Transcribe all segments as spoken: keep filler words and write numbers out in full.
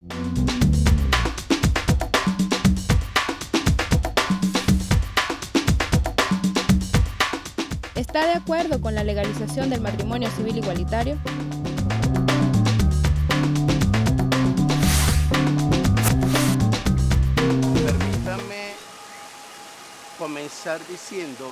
¿Está de acuerdo con la legalización del matrimonio civil igualitario? Permítame comenzar diciendo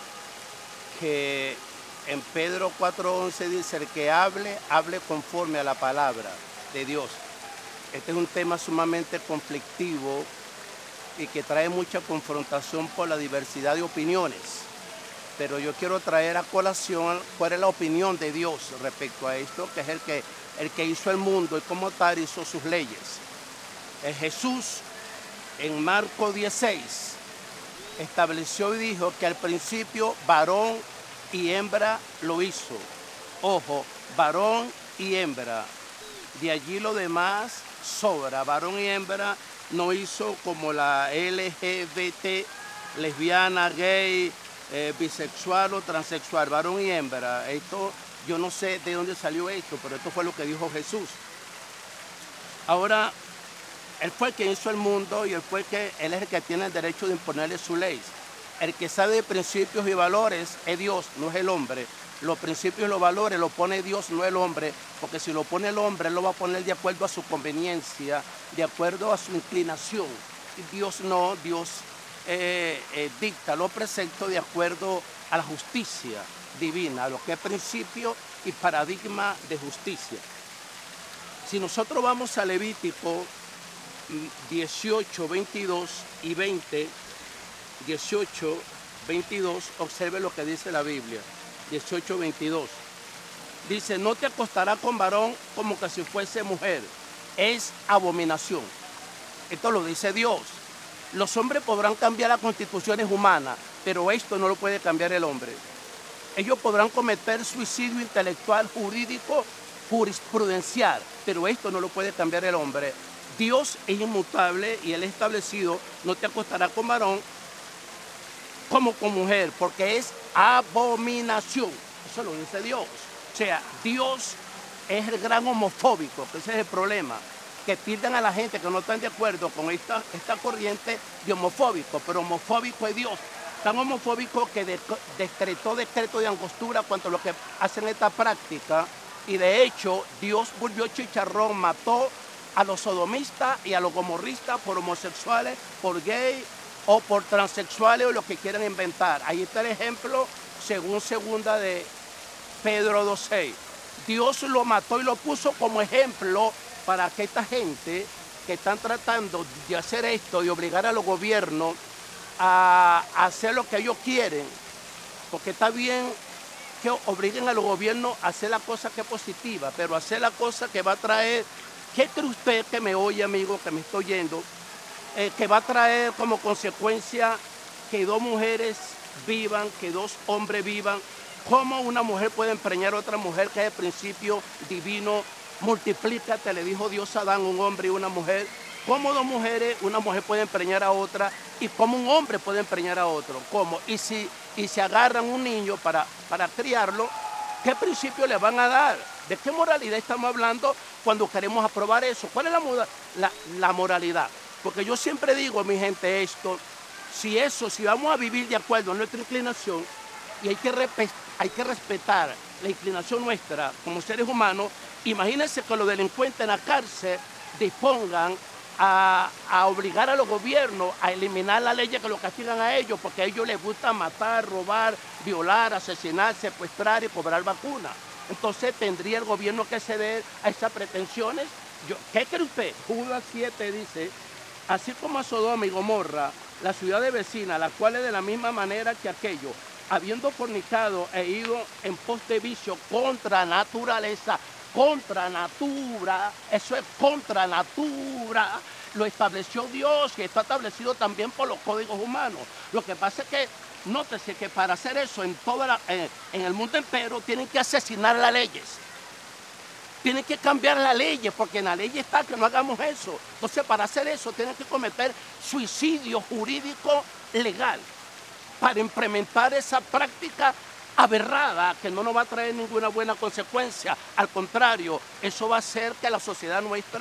que en Pedro cuatro once dice: el que hable, hable conforme a la palabra de Dios. Este es un tema sumamente conflictivo y que trae mucha confrontación por la diversidad de opiniones. Pero yo quiero traer a colación cuál es la opinión de Dios respecto a esto, que es el que, el que hizo el mundo y como tal hizo sus leyes. Es Jesús, en Marcos dieciséis, estableció y dijo que al principio varón y hembra lo hizo. Ojo, varón y hembra. De allí lo demás sobra. Varón y hembra no hizo como la L G B T, lesbiana, gay, eh, bisexual o transexual. Varón y hembra. Esto, yo no sé de dónde salió esto, pero esto fue lo que dijo Jesús. Ahora, Él fue el que hizo el mundo y él, fue el que, él es el que tiene el derecho de imponerle su ley. El que sabe de principios y valores es Dios, no es el hombre. Los principios y los valores los pone Dios, no el hombre, porque si lo pone el hombre, él lo va a poner de acuerdo a su conveniencia, de acuerdo a su inclinación. Y Dios no, Dios eh, eh, dicta los preceptos de acuerdo a la justicia divina, a lo que es principio y paradigma de justicia. Si nosotros vamos a Levítico dieciocho, veintidós y veinte, dieciocho, veintidós, observe lo que dice la Biblia. dieciocho, veintidós. Dice: no te acostarás con varón como que si fuese mujer. Es abominación. Esto lo dice Dios. Los hombres podrán cambiar las constituciones humanas, pero esto no lo puede cambiar el hombre. Ellos podrán cometer suicidio intelectual, jurídico, jurisprudencial, pero esto no lo puede cambiar el hombre. Dios es inmutable y Él es establecido: no te acostarás con varón como con mujer, porque es abominación. Eso lo dice Dios. O sea, Dios es el gran homofóbico, que ese es el problema, que tildan a la gente que no están de acuerdo con esta, esta corriente de homofóbico, pero homofóbico es Dios. Tan homofóbico que de, decretó decreto de angostura cuanto a lo que hacen esta práctica, y de hecho Dios volvió chicharrón, mató a los sodomistas y a los gomorristas por homosexuales, por gay o por transexuales o lo que quieran inventar. Ahí está el ejemplo según segunda de Pedro dos seis. Dios lo mató y lo puso como ejemplo para que esta gente que están tratando de hacer esto, de obligar a los gobiernos a hacer lo que ellos quieren, porque está bien que obliguen a los gobiernos a hacer la cosa que es positiva, pero hacer la cosa que va a traer. ¿Qué cree usted que me oye, amigo, que me estoy oyendo, eh, que va a traer como consecuencia que dos mujeres vivan, que dos hombres vivan? ¿Cómo una mujer puede empreñar a otra mujer, que es el principio divino? Multiplícate, le dijo Dios a Adán, un hombre y una mujer. ¿Cómo dos mujeres, una mujer puede empreñar a otra? ¿Y cómo un hombre puede empreñar a otro? ¿Cómo? Y si, y si agarran un niño para, para criarlo, ¿qué principio le van a dar? ¿De qué moralidad estamos hablando cuando queremos aprobar eso? ¿Cuál es la, la, la moralidad? Porque yo siempre digo, mi gente, esto, si eso, si vamos a vivir de acuerdo a nuestra inclinación, y hay que, hay que respetar la inclinación nuestra como seres humanos, imagínense que los delincuentes en la cárcel dispongan a, a obligar a los gobiernos a eliminar la ley que lo castigan a ellos, porque a ellos les gusta matar, robar, violar, asesinar, secuestrar y cobrar vacunas. Entonces tendría el gobierno que ceder a esas pretensiones. Yo, ¿qué cree usted? Judas siete dice: así como a Sodoma y Gomorra, las ciudades vecinas, las cuales de la misma manera que aquellos, habiendo fornicado e ido en pos de vicio contra naturaleza, contra natura, eso es contra natura, lo estableció Dios, y está establecido también por los códigos humanos. Lo que pasa es que, nótese que para hacer eso en, toda la, eh, en el mundo entero tienen que asesinar las leyes. Tienen que cambiar las leyes, porque en la ley está que no hagamos eso. Entonces, para hacer eso tienen que cometer suicidio jurídico legal para implementar esa práctica aberrada que no nos va a traer ninguna buena consecuencia. Al contrario, eso va a hacer que la sociedad nuestra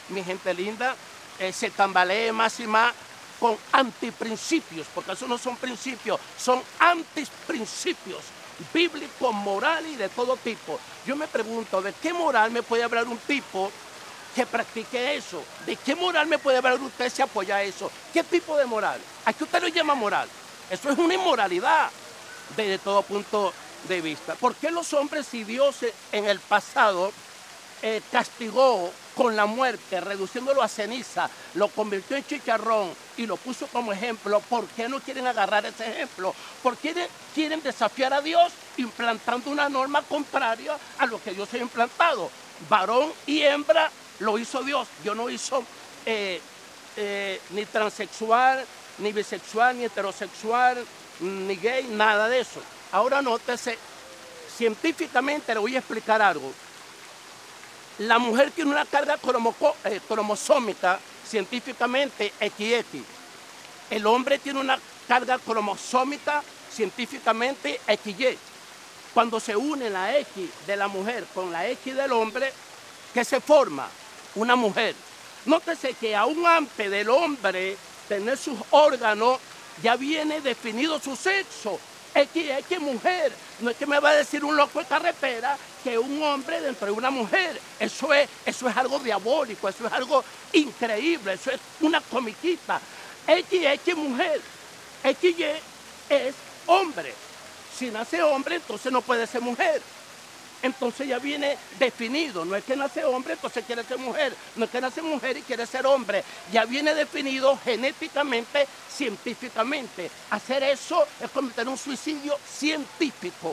mi gente linda, eh, se tambalee más y más con antiprincipios, porque eso no son principios, son antiprincipios bíblicos, morales y de todo tipo. Yo me pregunto, ¿de qué moral me puede hablar un tipo que practique eso? ¿De qué moral me puede hablar usted si apoya eso? ¿Qué tipo de moral? ¿A qué usted lo llama moral? Eso es una inmoralidad desde todo punto de vista. ¿Por qué los hombres, si Dios en el pasado eh, castigó con la muerte, reduciéndolo a ceniza, lo convirtió en chicharrón y lo puso como ejemplo, por qué no quieren agarrar ese ejemplo? ¿Por qué quieren desafiar a Dios implantando una norma contraria a lo que Dios ha implantado? Varón y hembra lo hizo Dios. Dios no hizo eh, eh, ni transexual, ni bisexual, ni heterosexual, ni gay, nada de eso. Ahora nótese, científicamente le voy a explicar algo. La mujer tiene una carga cromo, eh, cromosómica, científicamente equis equis. El hombre tiene una carga cromosómica, científicamente equis ye. Cuando se une la X de la mujer con la X del hombre, ¿qué se forma? Una mujer. Nótese que aún antes del hombre tener sus órganos, ya viene definido su sexo. Equis equis mujer. No es que me va a decir un loco de carretera que un hombre dentro de una mujer. Eso es, eso es algo diabólico, eso es algo increíble, eso es una comiquita. Equis equis mujer. equis ye es hombre. Si nace hombre, entonces no puede ser mujer. Entonces ya viene definido. No es que nace hombre, entonces quiere ser mujer. No es que nace mujer y quiere ser hombre. Ya viene definido genéticamente, científicamente. Hacer eso es cometer un suicidio científico.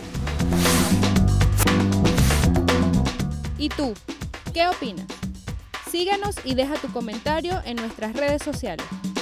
¿Y tú? ¿Qué opinas? Síguenos y deja tu comentario en nuestras redes sociales.